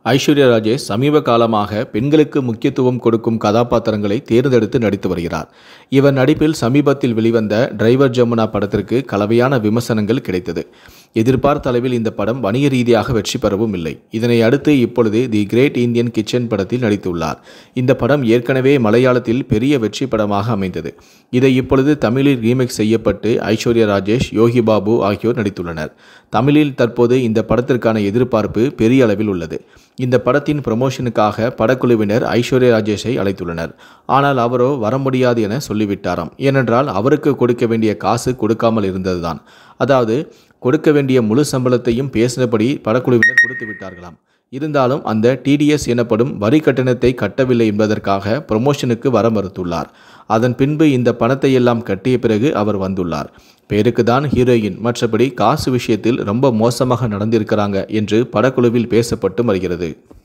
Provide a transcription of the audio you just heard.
ஐஸ்வர்யா ராஜேஷ் சமீப காலமாக பெண்களுக்கு முக்கியத்துவம் கொடுக்கும் கதாபாத்திரங்களை தேர்ந்தெடுத்து நடித்து வருகிறார். இவர் நடிப்பில் சமீபத்தில் வெளிவந்த டிரைவர் ஜமுனா படத்திற்கு கலவையான விமர்சனங்கள் கிடைத்தது. எதிர்பார்த்த அளவில் இந்த படம் வணிக ரீதியாக வெற்றி பெறவும் இல்லை. இதனை அடுத்து இப்பொழுது தி கிரேட் இந்தியன் கிச்சன் படத்தில் நடித்துள்ளார். இந்த படம் ஏற்கனவே மலையாளத்தில் பெரிய வெற்றி படமாக அமைந்தது. இதை இப்பொழுது தமிழில் ரீமேக் செய்யப்பட்டு ஐஸ்வர்யா ராஜேஷ், யோகி பாபு ஆகியோர் நடித்துள்ளனர். தமிழில் தற்போது இந்த படத்திற்கான எதிர்பார்ப்பு பெரிய அளவில் உள்ளது. இந்த படத்தின் ப்ரமோஷனுக்காக படக்குழுவினர் ஐஸ்வர்யா ராஜேஷை அழைத்துள்ளனர். ஆனால் அவரோ வர முடியாது என சொல்லிவிட்டாராம். ஏனென்றால் அவருக்கு கொடுக்க வேண்டிய காசு கொடுக்காமல் இருந்ததுதான். அதாவது கொடுக்க வேண்டிய முழு சம்பளத்தையும் பேசினபடி படக்குழுவினர் கொடுத்து விட்டார்களாம். இருந்தாலும் அந்த டிடிஎஸ் எனப்படும் வரி கட்டணத்தை கட்டவில்லை என்பதற்காக ப்ரமோஷனுக்கு வர மறுத்துள்ளார். அதன் பின்பு இந்த பணத்தை எல்லாம் கட்டிய பிறகு அவர் வந்துள்ளார். பேருக்கு தான் ஹீரோயின், மற்றபடி காசு விஷயத்தில் ரொம்ப மோசமாக நடந்திருக்கிறாங்க என்று படக்குழுவில் பேசப்பட்டு வருகிறது.